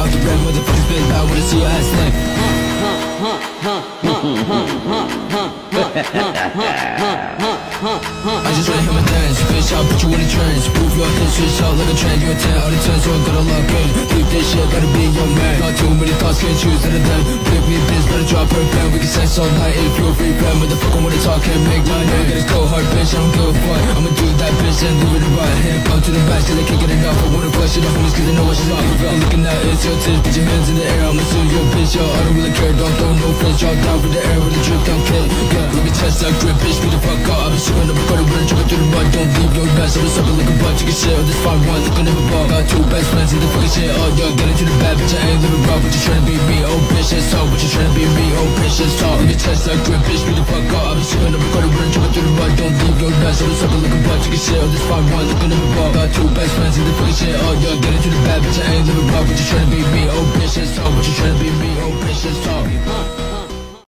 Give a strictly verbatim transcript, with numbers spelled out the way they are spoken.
off the red, motherfuckers been loud when I see your ass like. I just wanna hear my dance, bitch, I'll put you in a trance. Prove your hit, switch out like a trend. You a ten out of ten, so I gotta lock in. Keep this shit, gotta be your man. Not too many thoughts, can't choose none of them. Pick me, bitch, better drop her pen. We can sex all night if you're a free friend. Motherfucker wanna talk, can't make my name. Get a cold hard, bitch, I don't give a fuck. I'ma do that bitch and leave it right. Hit it up to the back till they can't get enough. I wanna flush it up homies cause they know what she's off. I'm looking at it's your tits, put your hands in the air. I'ma sue your bitch, yo, I don't really care. Don't throw no flinch, y'all down for the air with the drip, don't kill. Yeah, let me test that grip, bitch, beat the fuck up. I've been shooting up a quarter, running, jumping through the mud. Don't leave your nuts, I'm sucking like a butt. You can shit on this five one, looking at my ball. Got two best friends in the fucking shit. Oh, yo, get into the bad, bitch, I ain't living raw. But you tryna be me, oh, bitch, that's talk. But you tryna be me, oh, bitch, that's talk. Let me test that grip, bitch, beat the fuck up. I've been shooting up a quarter, running, jumping through the mud. Don't leave your nuts, I'm sucking like a butt. You can shit on this five one, looking at my ball. Got two best friends in the fucking shit. Oh, yo, get into the bad, bitch, I ain't living raw. But you tryna be me, oh, bitch, that's talk. But you tryna be me, oh, bitch, that's talk.